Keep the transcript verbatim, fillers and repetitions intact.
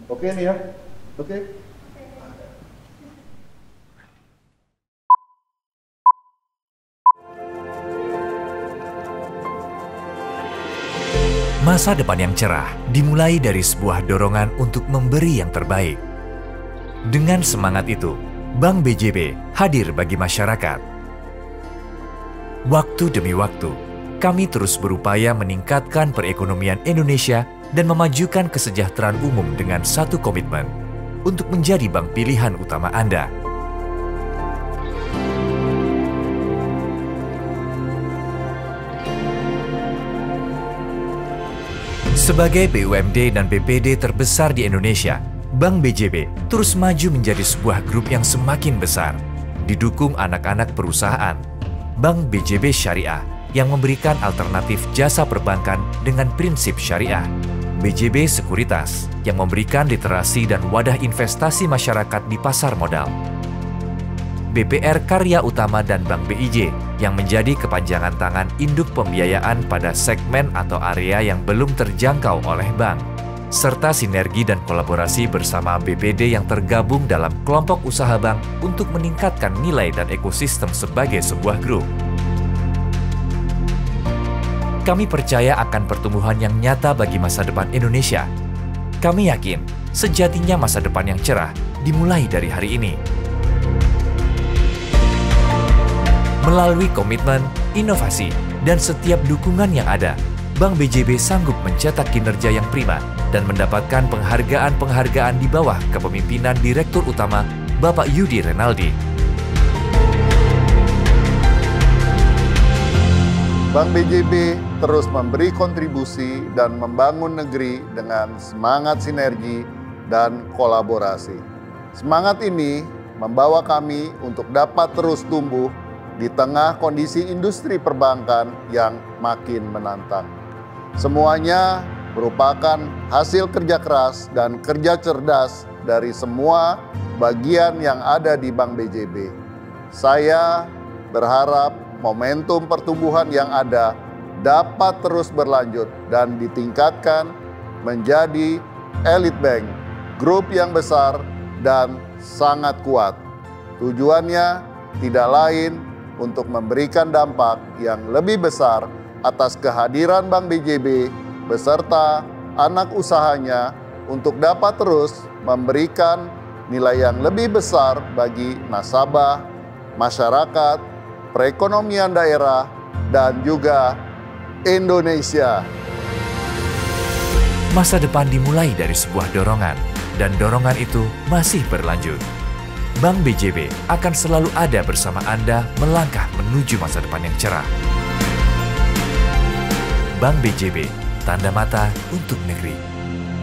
Oke nih ya, oke. Masa depan yang cerah dimulai dari sebuah dorongan untuk memberi yang terbaik. Dengan semangat itu, Bank B J B hadir bagi masyarakat. Waktu demi waktu, kami terus berupaya meningkatkan perekonomian Indonesia dan memajukan kesejahteraan umum dengan satu komitmen untuk menjadi bank pilihan utama Anda. Sebagai B U M D dan B P D terbesar di Indonesia, Bank B J B terus maju menjadi sebuah grup yang semakin besar, didukung anak-anak perusahaan. Bank B J B Syariah yang memberikan alternatif jasa perbankan dengan prinsip syariah. B J B Sekuritas yang memberikan literasi dan wadah investasi masyarakat di pasar modal. B P R Karya Utama dan Bank B I J yang menjadi kepanjangan tangan induk pembiayaan pada segmen atau area yang belum terjangkau oleh bank, serta sinergi dan kolaborasi bersama B P D yang tergabung dalam kelompok usaha bank untuk meningkatkan nilai dan ekosistem sebagai sebuah grup. Kami percaya akan pertumbuhan yang nyata bagi masa depan Indonesia. Kami yakin sejatinya masa depan yang cerah dimulai dari hari ini. Melalui komitmen, inovasi, dan setiap dukungan yang ada, Bank B J B sanggup mencetak kinerja yang prima dan mendapatkan penghargaan-penghargaan di bawah kepemimpinan Direktur Utama Bapak Yudi Renaldi. Bank B J B terus memberi kontribusi dan membangun negeri dengan semangat sinergi dan kolaborasi. Semangat ini membawa kami untuk dapat terus tumbuh di tengah kondisi industri perbankan yang makin menantang. Semuanya merupakan hasil kerja keras dan kerja cerdas dari semua bagian yang ada di Bank B J B. Saya berharap momentum pertumbuhan yang ada dapat terus berlanjut dan ditingkatkan menjadi elite bank, grup yang besar dan sangat kuat. Tujuannya tidak lain untuk memberikan dampak yang lebih besar atas kehadiran Bank B J B beserta anak usahanya untuk dapat terus memberikan nilai yang lebih besar bagi nasabah, masyarakat, perekonomian daerah, dan juga Indonesia. Masa depan dimulai dari sebuah dorongan, dan dorongan itu masih berlanjut. Bank B J B akan selalu ada bersama Anda melangkah menuju masa depan yang cerah. Bank B J B, tanda mata untuk negeri.